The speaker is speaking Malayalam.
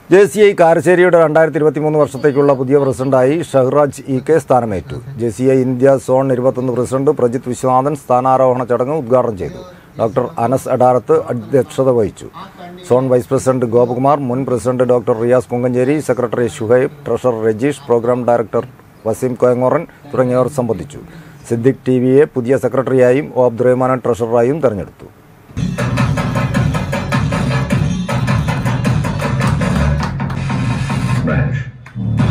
JCI കാരശ്ശേരിയുടെ 2023 വർഷത്തേക്കുള്ള പുതിയ പ്രസിഡന്റായി ഷഹ്റാജ് EK സ്ഥാനമേറ്റു. JCI India zone 21 president Prajith Viswanathan സ്ഥാനാരോഹണ ചടങ്ങ് ഉദ്ഘാടനം ചെയ്തു. ഡോക്ടർ അനസ് അഡാരത്ത് അധ്യക്ഷത വഹിച്ചു. സോൺ വൈസ് പ്രസിഡന്റ് ഗോപകുമാർ, മുൻ president doctor Riyas Kunkancheri, secretary Shuhaib, treasurer Rajeesh, program director Waseem Koyangoran തുടങ്ങിയവർ സംബന്ധിച്ചു. സിദ്ദിഖ് TVയെ പുതിയ സെക്രട്ടറിയായും ഒ അബ്ദുറഹ്മാനെ ട്രഷററായും തെരഞ്ഞെടുത്തു. Match.